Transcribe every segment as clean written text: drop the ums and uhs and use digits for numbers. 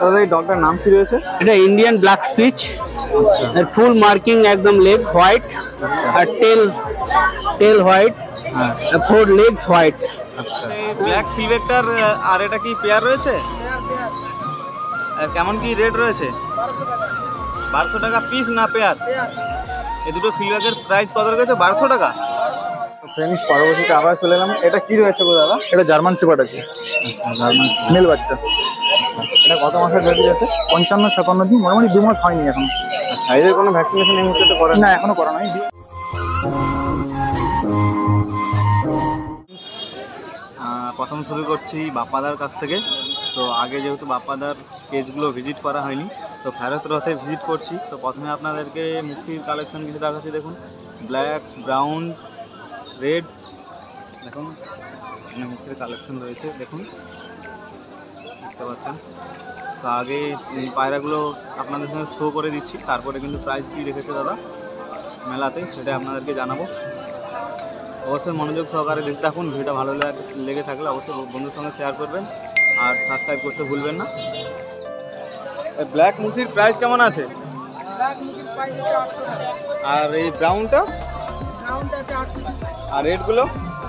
দাদা এই ডগটার নাম কি রয়েছে? এটা ইন্ডিয়ান ব্ল্যাক স্পিচ। এর ফুল মার্কিং একদম লেগ হোয়াইট আর tail white, four legs white. আচ্ছা, এই ব্ল্যাক ফিলভেক্টর আর এটা কি পেয়ার রয়েছে? আর কেমন কি রেট রয়েছে? 1200 টাকা পিস না পেয়ার? এই দুটো ফিলভেক্টের প্রাইস কত রয়েছে? 1200 টাকা। ফ্রেন্ডস, পরবর্তীতে আবার চলে এলাম। এটা কি রয়েছে গো দাদা? এটা জার্মান শেপার্ড আছে, জার্মান মেল বাচ্চা। এটা কত মাসের বেবি আছে? 55-56 দিন, মোটামুটি 2 মাস হয়নি এখন। আচ্ছা, এদের কোনো ভ্যাকসিনেশন এই মুহূর্তে করা না, এখনো করা নাই। প্রথম শুরু করছি বাপ্পাদার কাছ থেকে। তো আগে যেহেতু বাপ্পাদার পেজগুলো ভিজিট করা হয়নি, তো ফেরত রথে ভিজিট করছি। তো প্রথমে আপনাদেরকে মুখির কালেকশন কিছু দেখাচ্ছি। দেখুন, ব্ল্যাক, ব্রাউন, রেড, দেখুন এখানে মুখির কালেকশন রয়েছে, দেখুন দেখতে পাচ্ছেন। তো আগে পায়রাগুলো আপনাদের সঙ্গে শো করে দিচ্ছি, তারপরে কিন্তু প্রাইস কী রেখেছে দাদা মেলাতে সেটা আপনাদেরকে জানাবো। অবশ্যই মনোযোগ সহকারে দেখতে থাকুন। ভিডিওটা ভালো লেগে থাকলে অবশ্যই বন্ধুর সঙ্গে শেয়ার করবেন আর সাবস্ক্রাইব করতে ভুলবেন না। ব্ল্যাক মুখির প্রাইস কেমন আছে? আর এই ব্রাউনটা? আর রেডগুলো?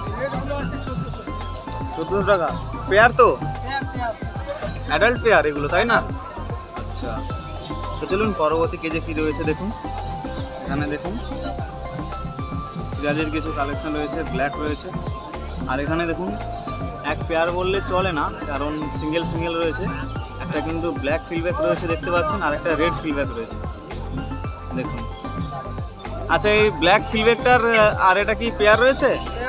1400 টাকা পেয়ার। তো অ্যাডাল্ট পেয়ার এগুলো, তাই না? আচ্ছা, তো চলুন পরবর্তী কেজে কী রয়েছে দেখুন। এখানে দেখুন সিরাজের কিছু কালেকশন রয়েছে, ব্ল্যাক রয়েছে। আর এখানে দেখুন এক পেয়ার বললে চলে না, কারণ সিঙ্গেল রয়েছে। একটা কিন্তু ব্ল্যাক ফিলব্যাক রয়েছে দেখতে পাচ্ছেন, আর একটা রেড ফিলব্যাক রয়েছে দেখুন। আচ্ছা, এই ব্ল্যাক ফিলব্যাকটার আর এটা কি পেয়ার রয়েছে?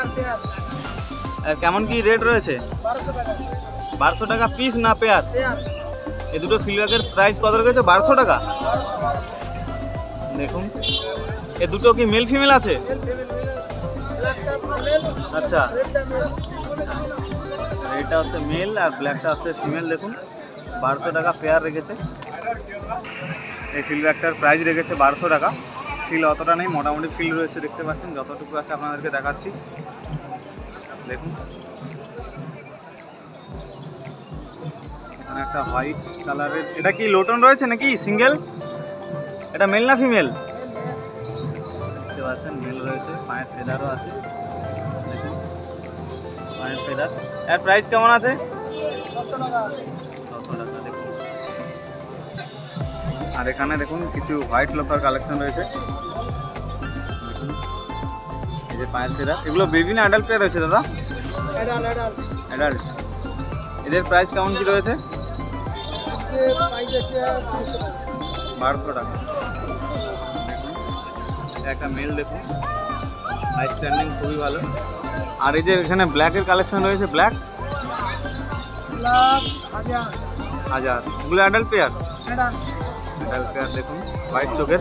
আর কেমন কি রেট রয়েছে? 1200 টাকা পিস না পেয়ার? এই দুটো ফিলব্যাকের প্রাইস কত রয়েছে? 1200 টাকা। দেখুন, এ দুটো কি মেল ফিমেল আছে? আচ্ছা, রেডটা হচ্ছে মেল আর ব্ল্যাকটা হচ্ছে ফিমেল। দেখুন 1200 টাকা পেয়ার রেখেছে। এই ফিলব্যাকটার প্রাইস রেখেছে 1200 টাকা। ফিল অতটা নেই, মোটামুটি ফিল রয়েছে দেখতে পাচ্ছেন। যতটুকু আছে আপনাদেরকে দেখাচ্ছি, দেখুন। এখানে একটা হোয়াইট কালারের, এটা কি লোটন রয়েছে নাকি সিঙ্গেল? এটা মেল না ফিমেল? দেখতে পাচ্ছেন মেল রয়েছে, পায়ের ফেদারও আছে, দেখুন পায়ের ফেদার। এর প্রাইস কেমন আছে? 600 টাকা। দেখুন, আর এখানে দেখুন কিছু হোয়াইট লোকার কালেকশন রয়েছে, দেখুন এই যে পায়ের ফেদার। এগুলো বেবি না অ্যাডাল্ট পেয়ার রয়েছে দাদা? অ্যাডাল্ট। এদের প্রাইস কেমন কি রয়েছে? 1200 টাকা। দেখুন একটা মেল, দেখুন হাই স্ট্যান্ডিং, খুবই ভালো। আর এই যে এখানে ব্ল্যাকের কালেকশন রয়েছে, ব্ল্যাক 1000। এগুলো অ্যাডাল্ট পেয়ার? Adult pair. দেখুন হোয়াইট চোখের।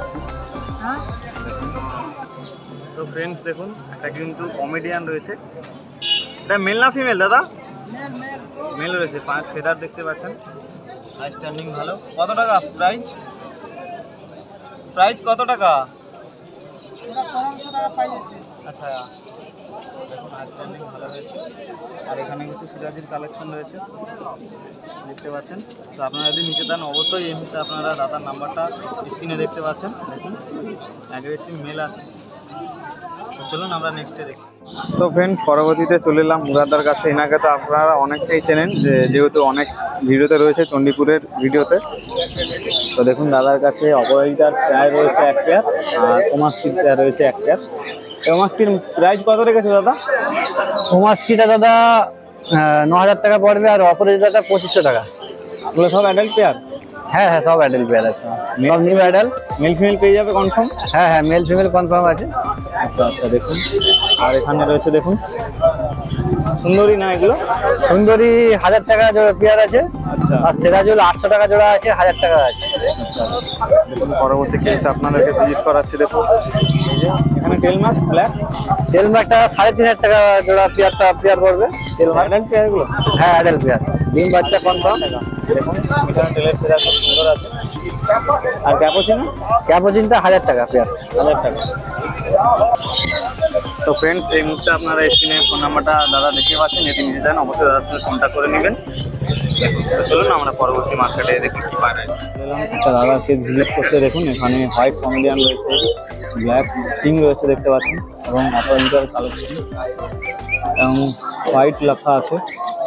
তো ফ্রেন্ডস দেখুন, একটা কিন্তু কমেডিয়ান রয়েছে। এটা মেল না ফিমেল দাদা? মেল রয়েছে, পাঁচ ফেদার দেখতে পাচ্ছেন, হাই স্ট্যান্ডিং ভালো। কত টাকা প্রাইস? প্রাইস কত টাকা? আচ্ছা, দেখুন হাই স্ট্যান্ডিং ভালো রয়েছে। আর এখানে কিছু সিরাজির কালেকশন রয়েছে দেখতে পাচ্ছেন। তো আপনারা যদি নিতে চান অবশ্যই এই মুহূর্তে আপনারা দাদার নাম্বারটা স্ক্রিনে দেখতে পাচ্ছেন। দেখুন অ্যাগ্রেসিভ মেল আছে। চলুন আমরা নেক্সটে দেখি। তো ফ্রেন্ড, পরবর্তীতে চলে এলাম মুরাদার কাছে। এনাকে তো আপনারা অনেকটাই চেনেন, যেহেতু অনেক ভিডিওতে রয়েছে, চণ্ডীপুরের ভিডিওতে। তো দেখুন দাদার কাছে অপরাজিতার পেয়ার রয়েছে এক পেয়ার, আর ওমাস্কির পেয়ার রয়েছে এক পেয়ার। ওমাস্কির প্রাইস কত রেখেছে দাদা? ওমাস্কিটা দাদা 9000 টাকা পড়বে, আর অপরাজিতাটা 2500 টাকা। এগুলো সব অ্যাডাল্ট পেয়ার? হ্যাঁ, সব অ্যাডাল্ট পেয়ার আছে, সব নিউ অ্যাডাল্ট। মেল ফিমেল পেয়ে যাবে কনফার্ম? হ্যাঁ, মেল ফিমেল কনফার্ম আছে। আচ্ছা দেখুন, আর এখানে রয়েছে দেখুন সুন্দরী না এগুলো? সুন্দরী 1000 টাকা জোড়া পেয়ার আছে। আচ্ছা, আর সিরাজুল 800 টাকা জোড়া আছে, 1000 টাকা আছে। দেখুন পরবর্তী কেসটা আপনাদেরকে ভিজিট করাচ্ছি। দেখুন এই যে এখানে টেলমার্ক ব্ল্যাক, টেলমার্কটা 3500 টাকা জোড়া পেয়ার পড়বে। টেলমার্ক অ্যাডাল্ট পেয়ার এগুলো? হ্যাঁ, অ্যাডাল্ট পেয়ার, ডিম বাচ্চা কনফার্ম। দেখুন এখানে টেলের ফেদার খুব সুন্দর আছে। আর ক্যাপোচিনো? ক্যাপোচিনটা 1000 টাকা পেয়ার। 1000 টাকা। তো ফ্রেন্ডস এই মুহূর্তে আপনারা স্ক্রিনে ফোন নাম্বারটা দাদা দেখতে পাচ্ছেন, যদি নিতে চান অবশ্যই দাদার সাথে কন্ট্যাক্ট করে নেবেন। তো চলুন আমরা পরবর্তী মার্কেটে দেখি কি পাওয়া যায়। একটা দাদার কেস ভিজিট করতে দেখুন, এখানে হোয়াইট কমেডিয়ান রয়েছে, ব্ল্যাক কিং রয়েছে দেখতে পাচ্ছেন, এবং অপারেন্টার কালেকশন এবং হোয়াইট লেখা আছে।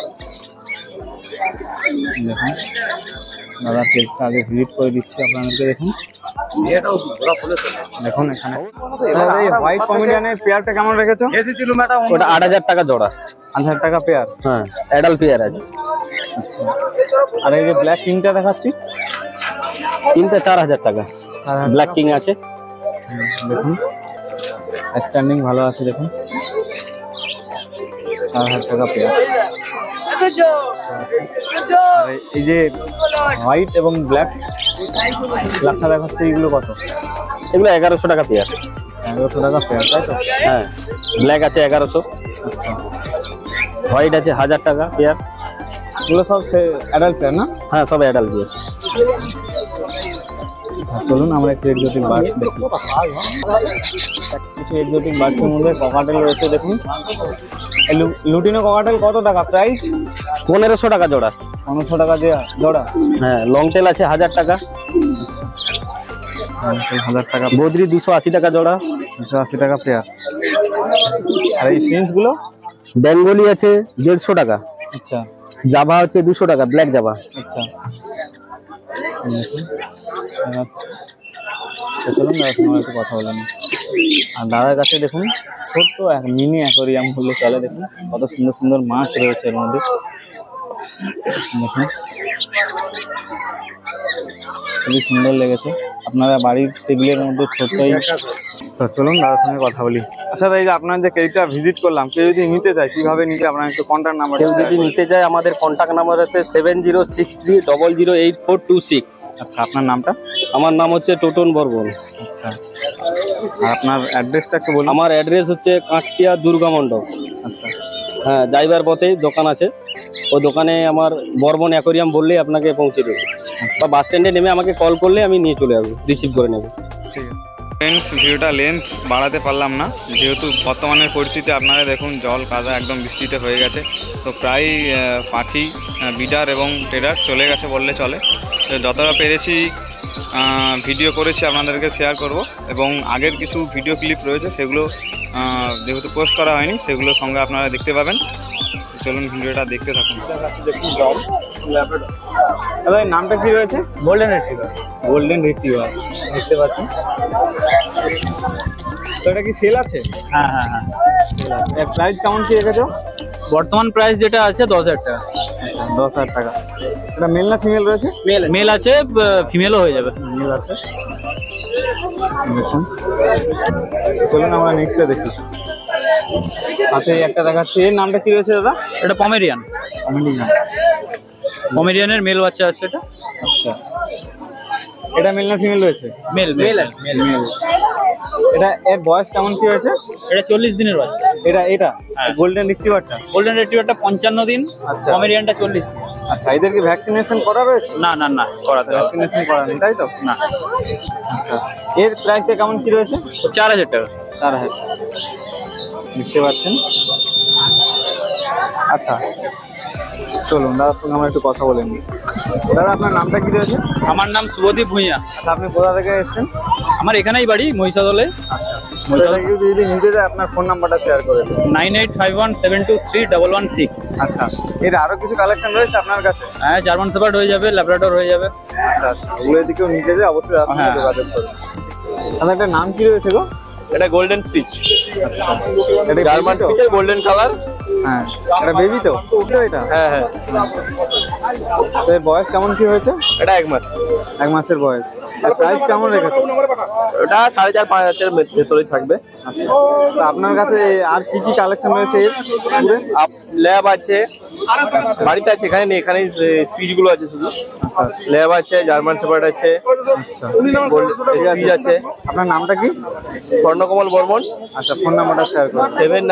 দেখুন দাদার পেজটা আগে ভিজিট করে দিচ্ছি আপনাদেরকে। দেখুন দেখুন এখানে হোয়াইট কমেডিয়ানের পেয়ারটা কেমন রেখেছো? ওটা 8,000 টাকা জোড়া। 8,000 টাকা পেয়ার। হ্যাঁ, অ্যাডাল্ট পেয়ার আছে। আচ্ছা, আর এই যে ব্ল্যাক কিংটা দেখাচ্ছি, তিনটা 4,000 টাকা। ব্ল্যাক কিং আছে, দেখুন স্ট্যান্ডিং ভালো আছে। দেখুন 4,000 টাকা পেয়ার। আর এই যে হোয়াইট এবং ব্ল্যাক লেখা দেখাচ্ছে, এগুলো কত? এগুলো 1100 টাকা পেয়ার। 1100 টাকা পেয়ার, তাই তো? হ্যাঁ, ব্ল্যাক আছে 1100, আচ্ছা, হোয়াইট আছে 1000 টাকা পেয়ার। এগুলো সব অ্যাডাল্ট পেয়ার না? হ্যাঁ, সব অ্যাডাল্ট পেয়ার। চলুন আমরা একটু এক্সোটিক বার্ডস দেখি। কিছু এক্সোটিক বার্ডসের মধ্যে ককাটেল রয়েছে। দেখুন লুটিনো ককাটেল কত টাকা প্রাইস? 1500 টাকা জোড়া। 1500 টাকা জোড়া। হ্যাঁ, লং টেল আছে 1000 টাকা। 1000 টাকা। বদ্রি 280 টাকা জোড়া। 280 টাকা পেয়ার। আর এই ফিন্স গুলো? বেঙ্গলি আছে 150 টাকা। আচ্ছা, জাভা হচ্ছে 200 টাকা, ব্ল্যাক জাভা। আচ্ছা, চলুন দাদার সঙ্গে একটু কথা বলেন। আর দাদার কাছে দেখুন ছোট্ট এক মিনি অ্যাকোরিয়াম বললে চলে। দেখুন কত সুন্দর সুন্দর মাছ রয়েছে এর মধ্যে। দেখুন খুবই সুন্দর লেগেছে, আপনারা বাড়ির টেবিলের মধ্যে ছোট্টই। তো চলুন দাদার সঙ্গে কথা বলি। আচ্ছা দাদা, এই যে আপনার যে কেকটা ভিজিট করলাম, কেউ যদি নিতে চায় কিভাবে নিতে? আপনার একটু কন্ট্যাক্ট নাম্বার। কেউ যদি নিতে চায় আমাদের কন্ট্যাক্ট নাম্বার আছে 7063008426। আচ্ছা, আপনার নামটা? আমার নাম হচ্ছে টোটন বর্মন। আচ্ছা, আর আপনার অ্যাড্রেসটা একটু বলুন। আমার অ্যাড্রেস হচ্ছে কাঁকটিয়া দুর্গা মণ্ডপ। আচ্ছা, হ্যাঁ, যাইবার পথেই দোকান আছে, ওই দোকানে আমার বর্মন অ্যাকোরিয়াম বললেই আপনাকে পৌঁছে দেবে, বা বাস স্ট্যান্ডে নেমে আমাকে কল করলে আমি নিয়ে চলে আসবো, রিসিভ করে নেবো। ঠিক আছে ফ্রেন্ডস, ভিডিওটা লেন্থ বাড়াতে পারলাম না, যেহেতু বর্তমানের পরিস্থিতি আপনারা দেখুন জল কাদা একদম বৃষ্টিতে হয়ে গেছে। তো প্রায় পাখি বিডার এবং ট্রেডার চলে গেছে বললে চলে। তো যতটা পেরেছি ভিডিও করেছি আপনাদেরকে শেয়ার করব, এবং আগের কিছু ভিডিও ক্লিপ রয়েছে সেগুলো যেহেতু পোস্ট করা হয়নি, সেগুলো সঙ্গে আপনারা দেখতে পাবেন। চলুন ভিডিওটা দেখতে থাকুন। দেখুন জল। দাদা এই নামটা কি রয়েছে? Golden retriever. গোল্ডেন রিট্রিভার দেখতে পাচ্ছেন। তো এটা কি সেল আছে? হ্যাঁ হ্যাঁ হ্যাঁ, এর প্রাইস কেমন কি রেখেছো? বর্তমান প্রাইস যেটা আছে 10,000 টাকা। 10,000 টাকা। এটা মেল না ফিমেল রয়েছে? মেল আছে, ফিমেলও হয়ে যাবে। মেল আছে। দেখুন চলুন আমরা নেক্সটে দেখি। হাতে একটা দেখাচ্ছি, এর নামটা কি রয়েছে দাদা? এটা পমেরিয়ান। পমেরিয়ান। পমেরিয়ানের মেল বাচ্চা আছে এটা। আচ্ছা, এটা মেল না ফিমেল রয়েছে? Male male male. এটা এর বয়স কেমন কি হয়েছে? এটা 40 দিনের বাচ্চা। এটা হ্যাঁ। গোল্ডেন রিট্রিভারটা? গোল্ডেন রিট্রিভারটা 55 দিন, আচ্ছা। পমেরিয়ানটা 40 দিন। আচ্ছা, এদের কি ভ্যাকসিনেশন করা রয়েছে? না না না, করাতে হবে ভ্যাকসিনেশন করা নেই, তাই তো? না। আচ্ছা, এর প্রাইসটা কেমন কি রয়েছে? 4,000 টাকা। 4,000। দেখতে পাচ্ছেন। আচ্ছা, চলুন দাদার সঙ্গে আমরা একটু কথা বলে নিই। দাদা আপনার নামটা কি রয়েছে? আমার নাম শুভদীপ ভূঁইয়া। আচ্ছা, আপনি কোথা থেকে এসেছেন? আমার এখানেই বাড়ি, মহিষাদলে। আচ্ছা, যদি নিতে যায় আপনার ফোন নাম্বারটা শেয়ার করে দেবেন। 9851723116। আচ্ছা, এর আরো কিছু কালেকশন রয়েছে আপনার কাছে? হ্যাঁ, জার্মান শেপার্ড হয়ে যাবে, ল্যাব্রাডর হয়ে যাবে। আচ্ছা আচ্ছা, ওগুলো এদিকেও নিতে যায় অবশ্যই আপনার হ্যাঁ। যোগাযোগ করুন। দাদা একটা নাম কি রয়েছে গো? এটা গোল্ডেন স্পিচ। আচ্ছা, এটা জার্মান baby তো? স্পিচের গোল্ডেন কালার। হ্যাঁ, এটা বেবি তো? এটা হ্যাঁ হ্যাঁ, তো এর বয়স কেমন কি হয়েছে? এটা 1 মাস। 1 মাসের বয়স। আর প্রাইস কেমন রেখেছে? ওটা 4,500-5,000 এর ভেতরেই থাকবে। আচ্ছা, তো আপনার কাছে আর কি কি কালেকশন রয়েছে এর পুরো? ল্যাব আছে, বাড়িতে আছে, এখানে নেই, এখানে স্পিচ গুলো আছে শুধু। আচ্ছা ল্যাব আছে, জার্মান শেপার্ড আছে, আচ্ছা, স্পিচ আছে। আপনার নামটা কি? স্বর্ণকমল বর্মন। আচ্ছা, ফোন নাম্বারটা শেয়ার করুন।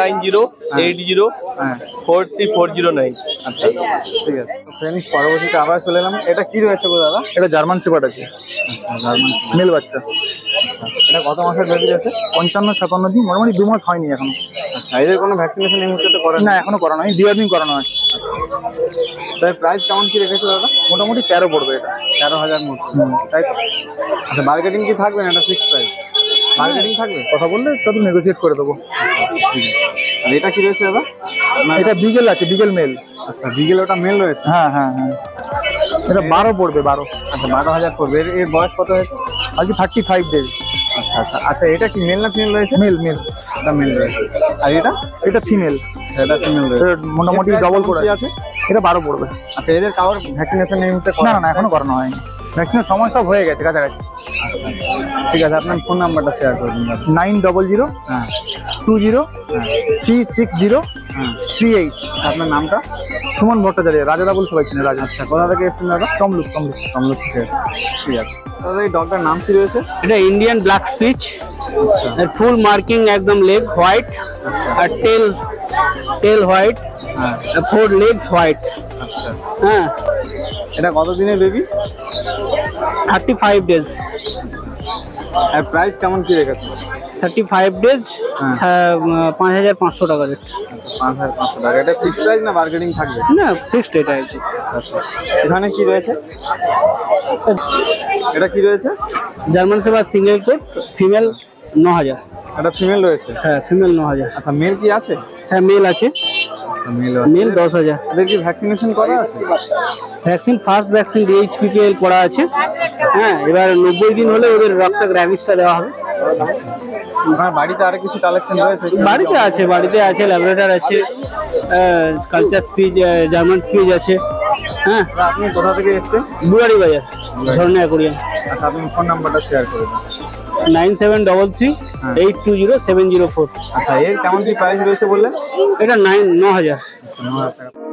7908043409। আচ্ছা, ঠিক আছে। তো ফ্রেন্ডস, পরবর্তীতে আবার চলে এলাম। এটা কি রয়েছে গো দাদা? এটা জার্মান শেপার্ড আছে, আচ্ছা, জার্মান মেল বাচ্চা। এটা কত মাসের বেবি আছে? 55-56 দিন, মোটামুটি 2 মাস হয়নি এখনো। আচ্ছা, এদের কোনো ভ্যাকসিনেশন এই মুহূর্তে করেন না, এখনো করানো হয়নি, ডিওয়ার্মিং করানো আছে। তাই প্রাইস কেমন কি রেখেছো দাদা? মোটামুটি 13 পড়বে এটা। 13,000 মতো, হুম। তাই তো? আচ্ছা, মার্কেটিং কি থাকবে না এটা ফিক্সড প্রাইস? মার্কেটিং থাকবে? কথা বললে একটু নেগোসিয়েট করে দেবো। ঠিক আছে। আর এটা কি রয়েছে দাদা? এটা বিগেল আছে, বিগেল মেল। আচ্ছা, বিগেল ওটা মেল রয়েছে। হ্যাঁ হ্যাঁ হ্যাঁ, এটা 12 পড়বে, 12। আচ্ছা, 12,000 পড়বে। এর বয়স কত হয়েছে? আজকে 35 ডেজ। আচ্ছা আচ্ছা আচ্ছা, এটা কি মেল না ফিমেল রয়েছে? Male male. এটা মেল রয়েছে। আর এটা? এটা ফিমেল। এটা ফিমেল রয়েছে। মোটামুটি এর price ডবল কেমন করে কি আছে। আছে? এটা 12 পড়বে। আচ্ছা, এদের কারোর ভ্যাকসিনেশন এই মুহূর্তে না না না, এখনো করানো হয়নি। ভ্যাকসিনের সময় সব হয়ে গেছে কাছাকাছি। ঠিক আছে, আপনার ফোন নাম্বারটা শেয়ার করে দিন দাদা। 900 হ্যাঁ 20 হ্যাঁ 360 হ্যাঁ। 38। আপনার নামটা? সুমন ভট্টাচার্য, রাজা ডাবল সবাই চিনে রাজা। আচ্ছা, কোথা থেকে এসেছেন দাদা? তমলুক তমলুক। তমলুক থেকে এসেছেন। ঠিক আছে দাদা, এই ডগটার নাম কি রয়েছে? এটা Indian black spitz, full marking, একদম লেগ হোয়াইট আর টেল হোয়াইট, হ্যাঁ 4 legs হোয়াইট। আচ্ছা, হ্যাঁ, এটা কত দিনের বেবি? 35 days। আর প্রাইস কেমন কি রেখেছে? 35 days, হ্যাঁ। 5,500 টাকা রেট। 5,500 টাকা। এটা ফিক্সড প্রাইস না মার্কেটিং থাকবে? না, ফিক্সড এটা একদম। আচ্ছা, এখানে কি রয়েছে? এটা কি রয়েছে? German shepherd single coat, female 9,000। এটা ফিমেল রয়েছে। হ্যাঁ, ফিমেল 9,000। আচ্ছা, মেল কি আছে? হ্যাঁ, মেল আছে, আচ্ছা, মেল মেল 10,000। এদের কি ভ্যাকসিনেশন করা আছে? ভ্যাকসিন, ফার্স্ট ভ্যাকসিন DHPKL করা আছে। হ্যাঁ, এবার 90 দিন হলে ওদের রক্সাক র্যাবিসটা দেওয়া হবে। আপনার বাড়িতে আরো কিছু কালেকশন রয়েছে? বাড়িতে আছে ল্যাবরেটর আছে, কালচার স্পিচ, জার্মান স্পিচ আছে। হ্যাঁ, দাদা, আপনি কোথা থেকে এসেছেন? বুড়ারি বাজার, ঝর্ণা অ্যাকোরিয়াম। আচ্ছা, আপনি ফোন নাম্বারটা শেয়ার করে দিন। 9733 820 704। আচ্ছা, এর কেমন কি প্রাইস রয়েছে বললেন? এটা 9,000। 9,000 টাকা।